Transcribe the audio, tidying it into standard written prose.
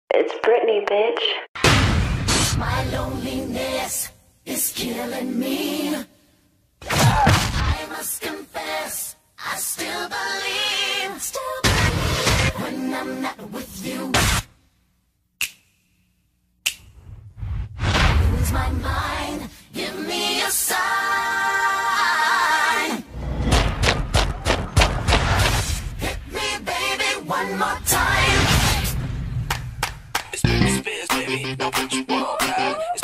It's Britney, bitch. My loneliness is killing me. I must confess, I still believe when I'm not with you. Lose my mind, give me a sign. Hit me, baby, one more time. It's Britney Spears, baby. Now what you want, right?